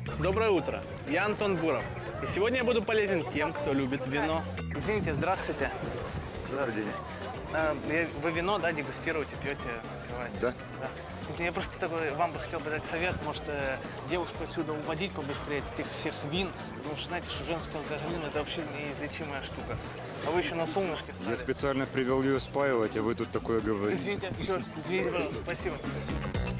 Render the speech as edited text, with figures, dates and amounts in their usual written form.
Доброе утро, я Антон Буров. И сегодня я буду полезен тем, кто любит вино. Извините, здравствуйте. Добрый день. Вы вино, да, дегустируете, пьете, открываете? Да. Извините, я просто такой, вам бы хотел бы дать совет, может, девушку отсюда уводить побыстрее от этих всех вин, потому что, знаете, что женский алкоголизм – это вообще неизлечимая штука. А вы еще на солнышке встали. Я специально привел ее спаивать, а вы тут такое говорите. Извините, еще раз, извините, пожалуйста, спасибо.